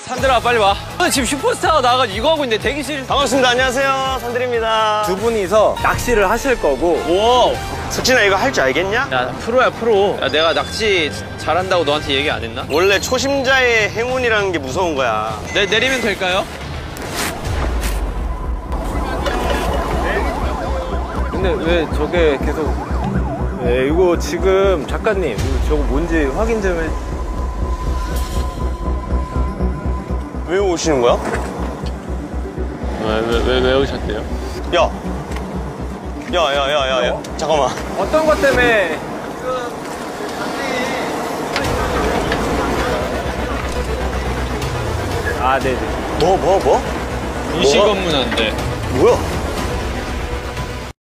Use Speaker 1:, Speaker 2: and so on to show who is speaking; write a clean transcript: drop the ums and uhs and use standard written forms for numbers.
Speaker 1: 산들아 빨리 와. 지금 슈퍼스타가 나가지고 이거 하고 있는데 대기실.
Speaker 2: 반갑습니다. 안녕하세요. 산들입니다.
Speaker 3: 두 분이서 낚시를 하실 거고.
Speaker 1: 오.
Speaker 2: 석진아 이거 할 줄 알겠냐?
Speaker 1: 야 프로야 프로. 야 내가 낚시 잘한다고 너한테 얘기 안 했나?
Speaker 2: 원래 초심자의 행운이라는 게 무서운 거야.
Speaker 1: 내리면 될까요?
Speaker 3: 근데 왜 저게 계속. 네, 이거 지금 작가님, 이거 저거 뭔지 확인 좀 해.
Speaker 2: 왜 오시는 거야?
Speaker 1: 왜 오셨대요?
Speaker 2: 야. 야. 잠깐만.
Speaker 3: 어떤 것 때문에. 아, 네네.
Speaker 2: 뭐?
Speaker 1: 인식 업무난데.
Speaker 2: 뭐야?